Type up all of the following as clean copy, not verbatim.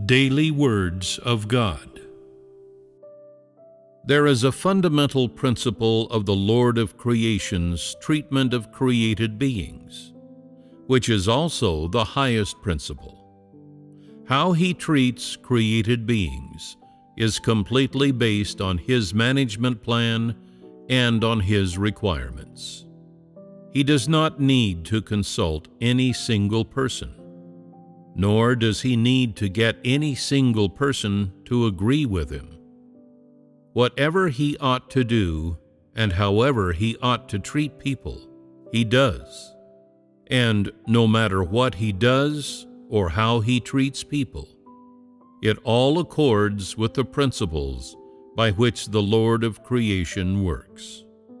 Daily Words of God. There is a fundamental principle of the Lord of creation's treatment of created beings, which is also the highest principle. How he treats created beings is completely based on his management plan and on his requirements. He does not need to consult any single person, nor does he need to get any single person to agree with him. Whatever he ought to do and however he ought to treat people, he does. And no matter what he does or how he treats people, it all accords with the principles by which the Lord of creation works.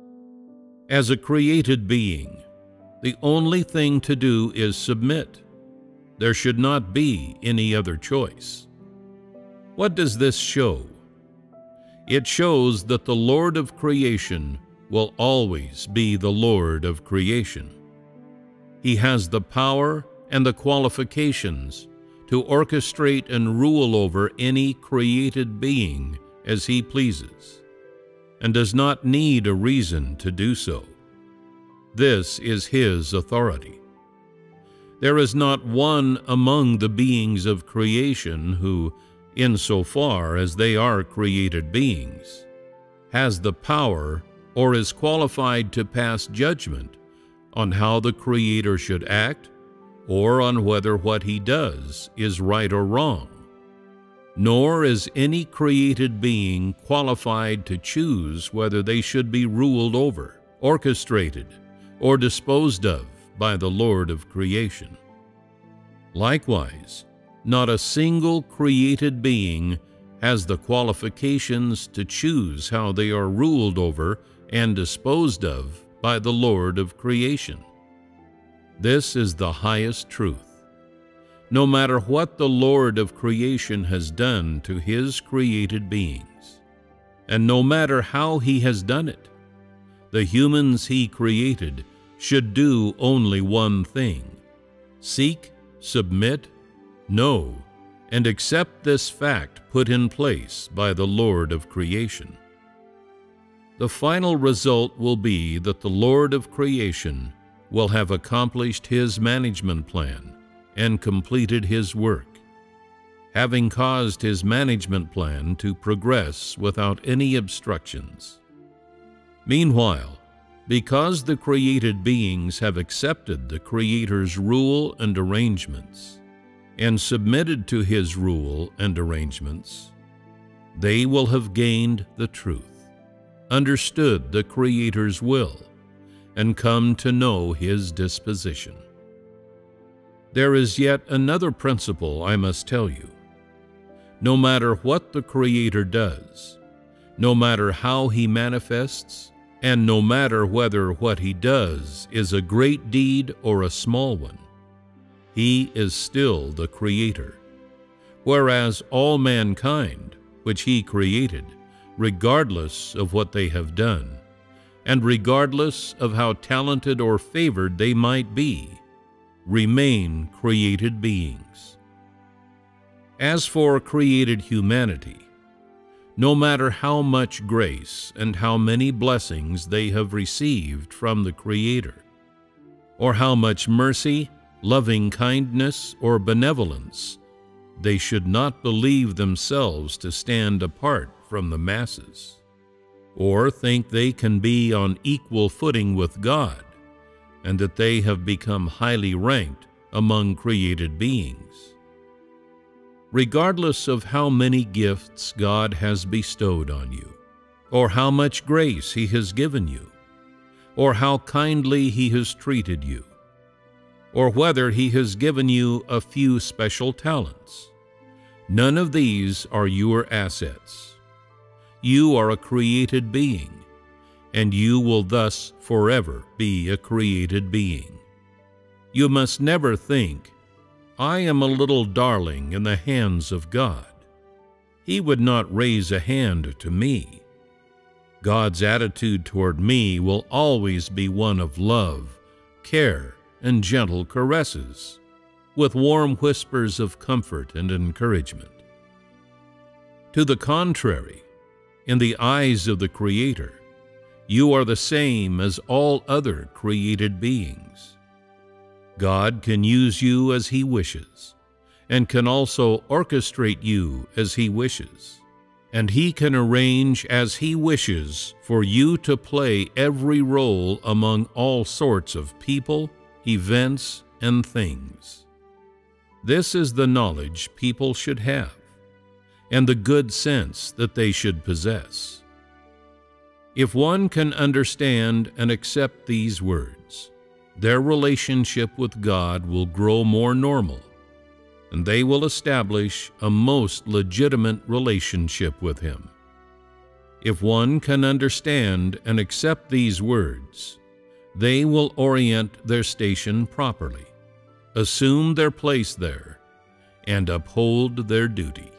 As a created being, the only thing to do is submit. There should not be any other choice. What does this show? It shows that the Lord of creation will always be the Lord of creation. He has the power and the qualifications to orchestrate and rule over any created being as he pleases, and does not need a reason to do so. This is his authority. There is not one among the beings of creation who, insofar as they are created beings, has the power or is qualified to pass judgment on how the Creator should act or on whether what he does is right or wrong. Nor is any created being qualified to choose whether they should be ruled over, orchestrated, or disposed of by the Lord of creation. Likewise, not a single created being has the qualifications to choose how they are ruled over and disposed of by the Lord of creation. This is the highest truth. No matter what the Lord of creation has done to his created beings, and no matter how he has done it, the humans he created should do only one thing: seek, submit, know, and accept this fact put in place by the Lord of creation. The final result will be that the Lord of creation will have accomplished his management plan and completed his work, having caused his management plan to progress without any obstructions. Meanwhile, because the created beings have accepted the Creator's rule and arrangements, and submitted to his rule and arrangements, they will have gained the truth, understood the Creator's will, and come to know his disposition. There is yet another principle I must tell you. No matter what the Creator does, no matter how he manifests, and no matter whether what he does is a great deed or a small one, he is still the Creator, whereas all mankind, which he created, regardless of what they have done, and regardless of how talented or favored they might be, remain created beings. As for created humanity, no matter how much grace and how many blessings they have received from the Creator, or how much mercy, loving kindness, or benevolence, they should not believe themselves to stand apart from the masses, or think they can be on equal footing with God, and that they have become highly ranked among created beings. Regardless of how many gifts God has bestowed on you, or how much grace he has given you, or how kindly he has treated you, or whether he has given you a few special talents, none of these are your assets. You are a created being, and you will thus forever be a created being. You must never think, I am a little darling in the hands of God. He would not raise a hand to me. God's attitude toward me will always be one of love, care, and gentle caresses, with warm whispers of comfort and encouragement. To the contrary, in the eyes of the Creator, you are the same as all other created beings. God can use you as He wishes, and can also orchestrate you as He wishes. And He can arrange as He wishes for you to play every role among all sorts of people, events, and things. This is the knowledge people should have, and the good sense that they should possess. If one can understand and accept these words, their relationship with God will grow more normal, and they will establish a most legitimate relationship with Him. If one can understand and accept these words, they will orient their station properly, assume their place there, and uphold their duty.